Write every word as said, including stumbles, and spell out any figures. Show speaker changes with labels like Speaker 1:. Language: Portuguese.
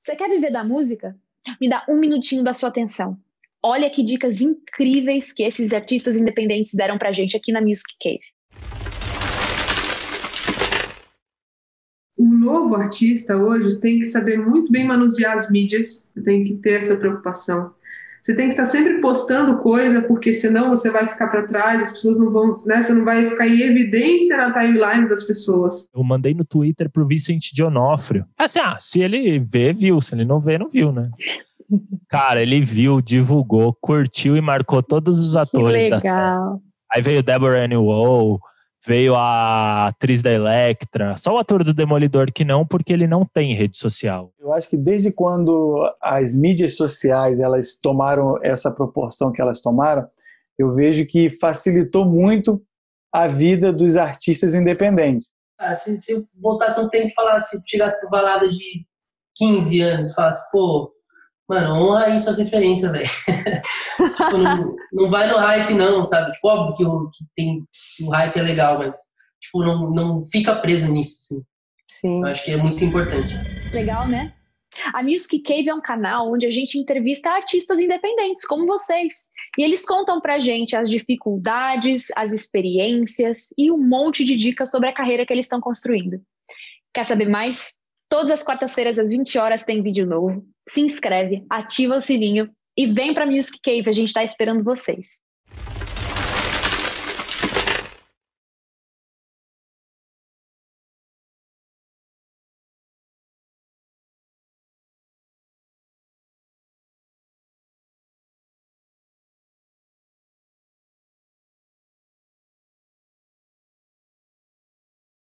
Speaker 1: Você quer viver da música? Me dá um minutinho da sua atenção. Olha que dicas incríveis que esses artistas independentes deram pra gente aqui na Music Cave.
Speaker 2: O novo artista hoje tem que saber muito bem manusear as mídias, tem que ter essa preocupação. Você tem que estar sempre postando coisa, porque senão você vai ficar para trás, as pessoas não vão, né? Você não vai ficar em evidência na timeline das pessoas.
Speaker 3: Eu mandei no Twitter pro Vicente D'Onofrio. Assim, ah, se ele vê, viu. Se ele não vê, não viu, né? Cara, ele viu, divulgou, curtiu e marcou todos os atores da série. Aí veio Deborah Ann Woll, veio a atriz da Electra, só o ator do Demolidor que não, porque ele não tem rede social.
Speaker 4: Eu acho que desde quando as mídias sociais elas tomaram essa proporção que elas tomaram, eu vejo que facilitou muito a vida dos artistas independentes.
Speaker 5: Ah, se, se eu voltasse um tempo e falasse, se chegasse pro Valada de quinze anos, falasse, pô, mano, honra aí suas referências, velho. Tipo, não, não vai no hype, não, sabe? Tipo, óbvio que o, que tem, o hype é legal, mas tipo, não, não fica preso nisso, assim.
Speaker 6: Sim.
Speaker 5: Eu acho que é muito importante.
Speaker 1: Legal, né? A Music Cave é um canal onde a gente entrevista artistas independentes, como vocês. E eles contam pra gente as dificuldades, as experiências e um monte de dicas sobre a carreira que eles estão construindo. Quer saber mais? Todas as quartas-feiras, às vinte horas, tem vídeo novo. Se inscreve, ativa o sininho e vem pra Music Cave, a gente tá esperando vocês.